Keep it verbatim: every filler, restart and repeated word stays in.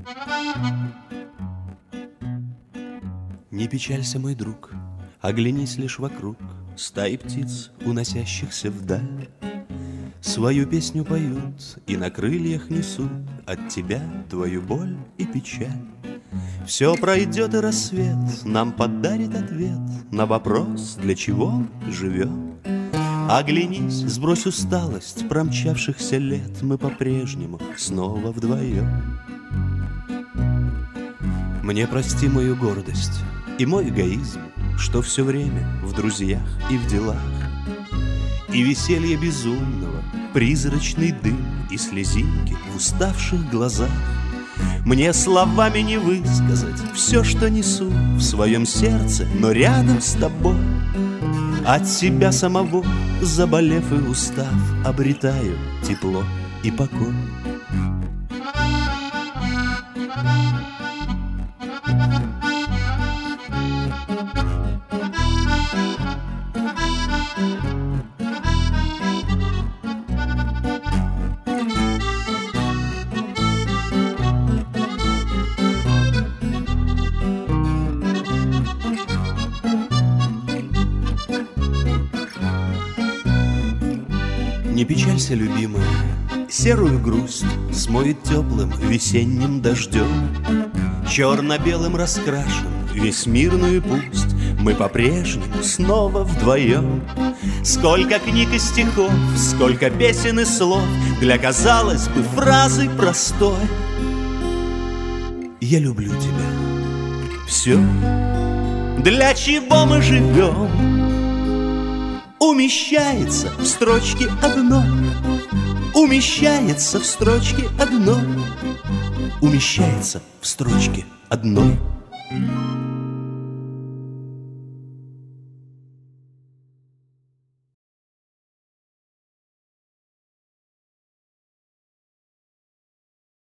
Не печалься, мой друг, оглянись лишь вокруг. Стаи птиц, уносящихся вдаль, свою песню поют и на крыльях несут от тебя твою боль и печаль. Все пройдет, и рассвет нам подарит ответ на вопрос, для чего живем. Оглянись, сбрось усталость промчавшихся лет, мы по-прежнему снова вдвоем. Мне прости мою гордость и мой эгоизм, что все время в друзьях и в делах, и веселье безумного, призрачный дым и слезинки в уставших глазах. Мне словами не высказать все, что несу в своем сердце, но рядом с тобой от себя самого, заболев и устав, обретаю тепло и покой. Не печалься, любимая, серую грусть смоет теплым весенним дождем. Черно-белым раскрашен весь мир, ну и пусть мы по-прежнему снова вдвоем. Сколько книг и стихов, сколько песен и слов для, казалось бы, фразы простой. Я люблю тебя. Все, для чего мы живем, умещается в строчке одной, умещается в строчке одной, умещается в строчке одной.